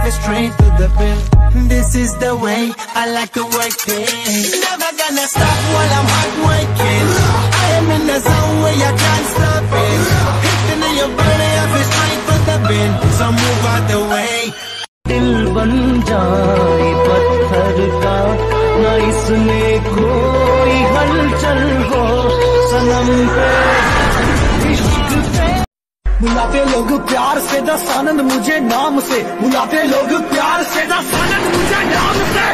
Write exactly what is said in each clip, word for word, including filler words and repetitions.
it straight to the bill. This is the way I like to work it. Never gonna stop while I'm hard working. I am in the zone where you can't stop it. Hitting in your body, I feel straight to the bill. So move out the way. दिल बन जाए पत्थर का, न इसमें कोई हलचल हो सनम पे इश्क पे। बुलाते लोग प्यार से दस आनंद मुझे नाम से, बुलाते लोग प्यार से दस आनंद मुझे नाम से।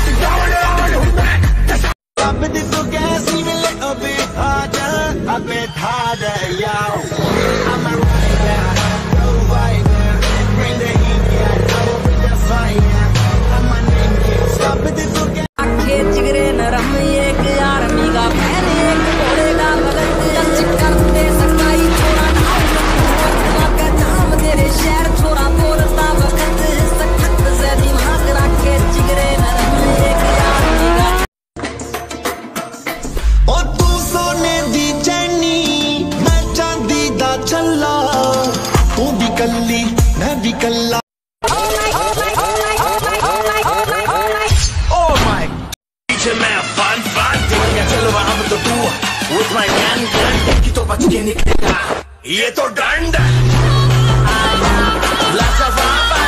Up with the book as even a little bit harder, a bit harder, yo. I'm a rider, provider, bring the heat, yeah, I will bring the fire. I'm a ninja, stop with the book. आखे जिगरे नरम एक यार मीगा पहने एक घोड़े का बगल touch करते सकाई छोरा नाम का जाम तेरे शहर छोरा बोलता वक्त सख्त से दिमाग रखे जिगरे नरम एक यार मीगा। ओ तू सोने दी चैनी मैं चांदी दा छल्ला, तू भी कल्ली मैं भी कल्ला। बच के निकलेगा ये तो डंड लाजवाब है।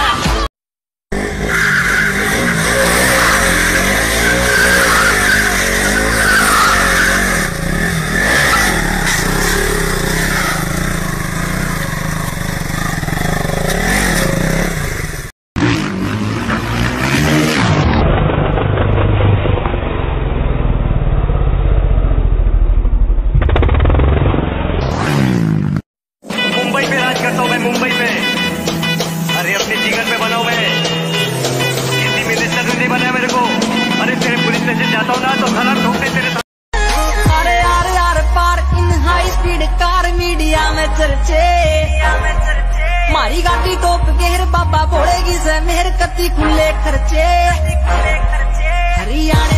मुंबई में अरे अपने जिगर पे बना हुआ है, किसी मिनिस्टर ने नहीं बनाया मेरे को। अरे तेरे पुलिस स्टेशन जाता हूँ ना तो खाना ठोकते तेरे। अरे यार यार पार in high speed car media में चर्चे, मारी गाड़ी टोप गेर बाबा बोलेगी से मेहर कती खुले खर्चे। हरियाणा